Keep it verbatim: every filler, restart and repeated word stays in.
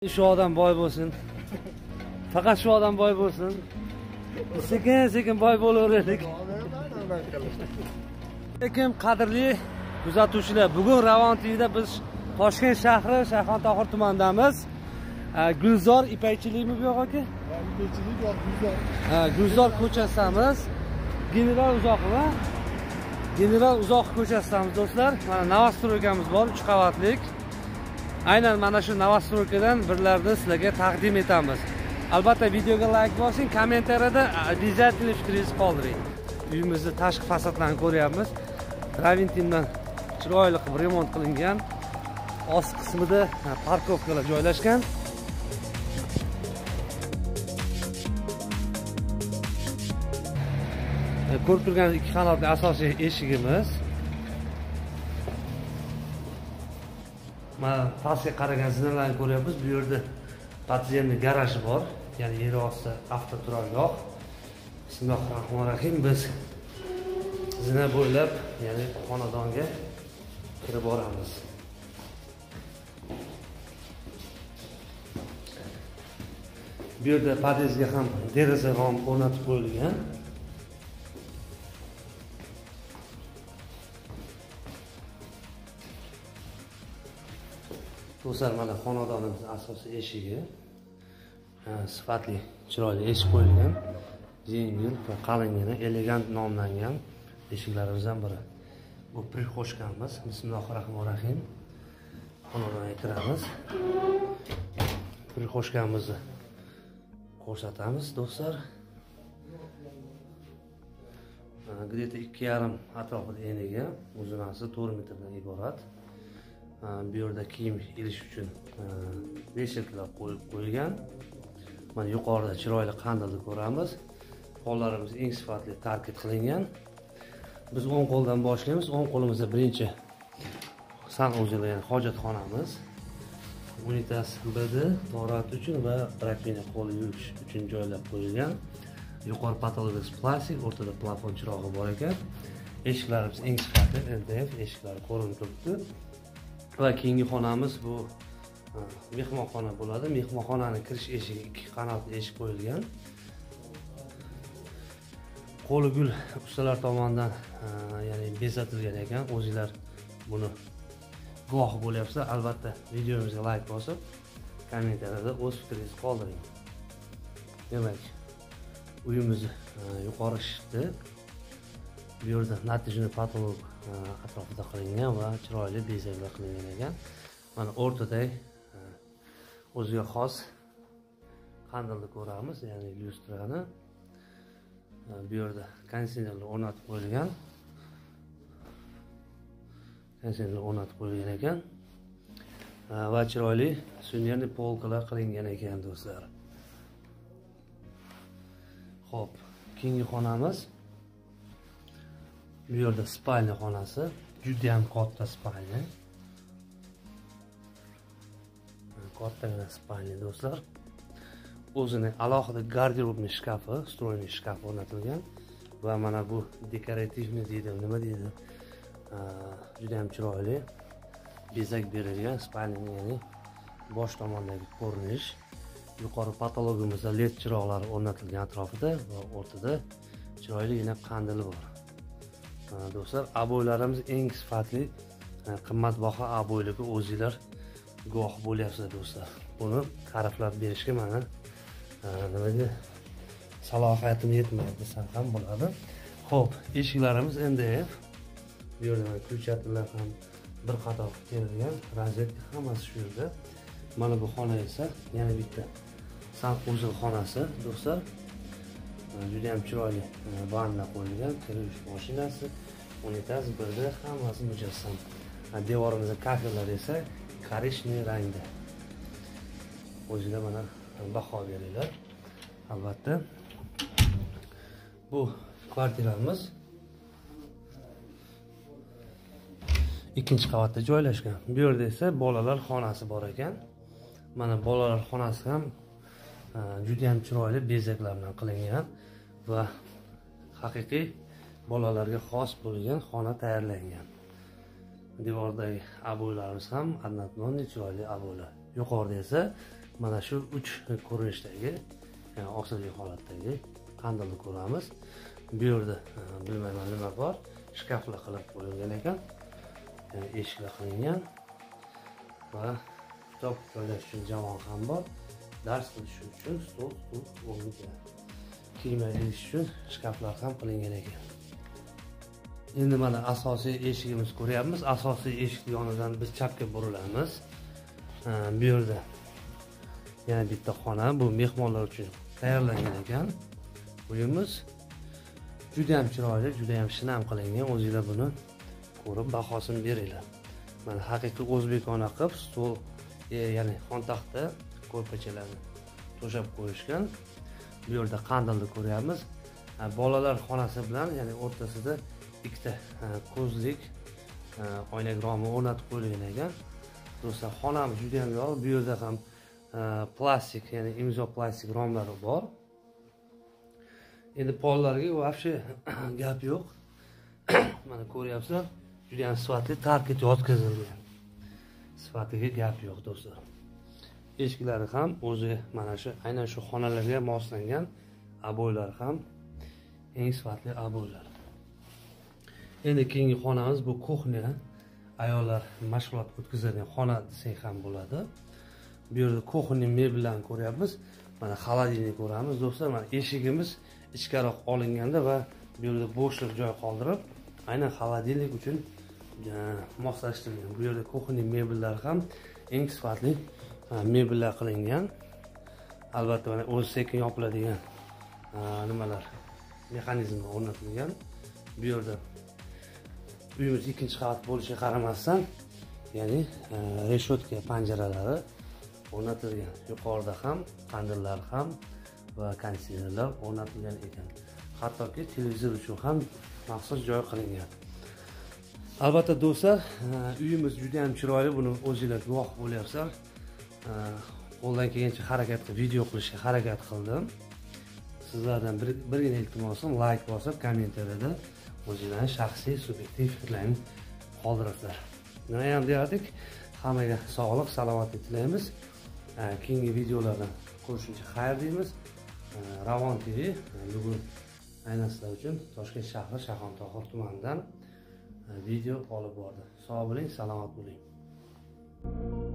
Shu odam boy bo'lsin. Faqat shu odam boy bo'lsin. Sekin sekin boy bo'laverdik. Lekin qadrli kuzatuvchilar, bugun Ravon T V'da biz Toshkent shahri Shayxontohur tumanidamiz. Gulzor ipakchilikmi bu yo'q aka? Ipakchilik yo'q, Gulzor. Ha, Gulzor ko'chasidamiz. General Uzoqova. General Uzoq ko'chasidamiz do'stlar. Mana Novostroykamiz bor, uch qavatlik. Aynan mana shu Novostroykadan birlarni sizlarga taqdim etamiz. Albatta videoga like bosing, kommentariyada обязательно fikringizni qoldiring. Uyimizni tashqi fasadlarini ko'ryapmiz. Ravintimdan chiroyli qilib remont qilingan. Ost qismida parkovkalar joylashgan. Ko'rib turganingiz ikki qanotli asosiy eshigimiz. Mana pastga qaragan zinalarni ko'ryapmiz. Bu yerda podzemniy garaji bor, ya'ni yer osti avtoturargoh. Bismillahirrohmanirrohim. Biz zina bo'ylab, ya'ni xonadonga kirib boramiz. Bu yerda podyezdga ham deraza rom o'rnatib qo'yilgan. Do'stlar, mana xonadonimiz asosiy eshigi. Sifatli, chiroyli eshik qo'yilgan. Yengil va qalingina, elegant nomlangan eshiklarimizdan biri. Bu prixoshkamiz. Bismillahirrohmanirrohim. Xonadonga kiramiz. Prixoshkamizni ko'rsatamiz do'stlar. Где-то ikki yarim atrofida eniga, uzunasi to'rt metrdan iborat. Bu yerda kiyim ilish uchun veshaklar qo'yib qo'yilgan. Mana yuqorida chiroyli qandilni ko'ramiz. Pollarimiz eng sifatli tarkib qilingan. Biz o'ng qo'ldan boshlaymiz. O'ng qo'limizda birinchi sanuzeli, ya'ni hojatxonamiz. Unitaz bidi torat uchun va rakvina qo'l yuvish uchun joylab qo'yilgan. Yuqori patologik plastik, o'rtada plafon chirog'i bor ekan. Eshiklarimiz eng sifatli L D F eshiklari ko'rinib turibdi. Va keyingi xonamiz bu mehmonxona bo'ladi. Mehmonxonaning kirish eshigi ikki qanotli eshik qo'yilgan. Qo'li gul ustalar tomonidan ya'ni bezatilgan ekan. O'zingizlar buni guvoh bo'lyapsizlar. Albatta videomizga like bosib, kommentariyada o'z fikringizni qoldiring. Demak, uyimiz yuqori shifti. Bu yerda natijali patolog atrofida qilingan va chiroyli bezaklar qilingan ekan. Mana o'rtada o'ziga xos qandilni ko'ramiz, ya'ni lyustrani. Bu yerda konditsionerlar o'rnatib qo'yilgan. Konditsionerlar o'rnatib qo'yilgan ekan. Va chiroyli sun'iy polkalar qilingan ekan do'stlar. Xo'p, keyingi xonamiz. Bu yerda spalnya xonasi, juda ham katta spalnya. Kattagina spalnya do'stlar. O'zini alohida garderobni shkafi, stroyniy shkaf o'rnatilgan va mana bu dekorativni deydi, nima deydi? Juda ham chiroyli bezak berilgan spalnya, ya'ni bosh tomondagi ko'rinish. Yuqori patologimizda led chiroqlari o'rnatilgan atrofida va o'rtada chiroyligina qandili bor. Do'stlar, aboylarimiz eng sifatli, qimmatbaho aboylarga o'zingizlar guvoh bo'lyapsizlar do'stlar. Buni ta'riflab berishga mana nima deydi, salohiyatim yetmaydi desam ham bo'ladi. Xo'p, eshiklarimiz N D F. Bu yerda ключатlar ham bir qator terilgan, rozetka hammasi shu yerda. Mana bu xona esa yana bitta sanuzel xonasi do'stlar. Juda ham chiroyli vanna qo'yilgan, kirish mashinasi, unitaz birda, hammasi mujassam. Devorimizda kafellar esa korishniy rangda. O'zingizlar mana baho beringlar. Albatta. Bu kvartiramiz ikkinchi qavatda joylashgan. Bu yerda esa bolalar xonasi bor ekan. Mana bolalar xonasi ham juda ham chiroyli bezaklar bilan qilingan va haqiqiy bolalarga xos bo'lgan xona tayyorlangan. Devordagi aboylarimiz ham однотонный chiroyli aboylar. Yuqorida esa mana shu uch ko'rinishdagi, yani osilgan holatdagi qandilni ko'ramiz. Bu yerda bilmayman nima bor, shkaflar qilib qo'yilgan ekan, yani eshiklar qilingan va kitob joylash uchun javon ham bor, dars qilish uchun stol, stul, o'rniga kiyimlar ilish uchun shkaflar ham qilingan ekan. Endi mana asosiy eshigimiz ko'ryapmiz. Asosiy eshik yonidan biz chapga burilamiz. Bu yerda yana bitta xona, bu mehmonlar uchun tayyorlangan ekan. Uyimiz juda ham chiroyli, juda ham shinam qilingan. O'zingizlar buni ko'rib bahosini beringlar. Mana haqiqiy o'zbekona qilib stol, ya'ni xontaxta ko'rpachalarni to'shab qo'yishgan. Bu yerda qandilni ko'ryapmiz. Bolalar xonasi bilan, ya'ni o'rtasida ikkita ko'zlik oynak romi o'rnatib qo'yilgan ekan. Do'stlar, xonamiz juda ham yorug'. Bu yerda ham plastik, ya'ni imzo plastik romlari bor. Endi pollarga vobshe gap yo'q. Mana ko'ryapsizlar, juda ham sifatli tarkib yotkazilgan. Sifatiga gap yo'q do'stlar. Eshiklari ham o'zi mana shu aynan shu xonalarga moslangan, aboylar ham eng sifatli aboylar. Endi keyingi xonamiz bu kuxnya, ayollar mashg'ulot o'tkazadigan xona desak ham bo'ladi. Bu yerda kuxnya mebellarni ko'ryapmiz. Mana xolodilnik ko'ramiz do'stlar. Mana eshigimiz ichkariroq olinganda va bu yerda bo'shliq joy qoldirib, aynan xolodilnik uchun moslashtirilgan. Bu yerda kuxnya mebellar ham eng sifatli mebellar qilingan. Albatta mana o'zi sekin yopiladigan nimalar, mexanizmlar o'rnatilgan. Bu yerda uyimiz ikkinchi qavat bo'lishiga qaramasdan, ya'ni reshotka panjaralari o'rnatilgan. Yuqorida ham qandillar ham va konditsionerlar o'rnatilgan ekan. Hattoki televizor uchun ham maxsus joy qilingan. Albatta do'stlar, uyimiz juda ham chiroyli, buni o'zingizlar guvoh bo'lyapsizlar. Qo'ldan kelgancha harakat qilib, video qilishga harakat qildim. Sizlardan bir birgina iltimosim, like bosib, kommentariyada o'zingizlarning shaxsiy subyektiv fikrlarini qoldirasizlar. Nima ham deyardik? Hammaga sog'lik, salomatlik tilaymiz. Keyingi videolardan ko'rishguncha xayr deymiz. Ravon T V bugun aynan sizlar uchun Toshkent shahri Shayxontohur tumanidan video olib bordi. Sog' bo'ling, salomat bo'ling.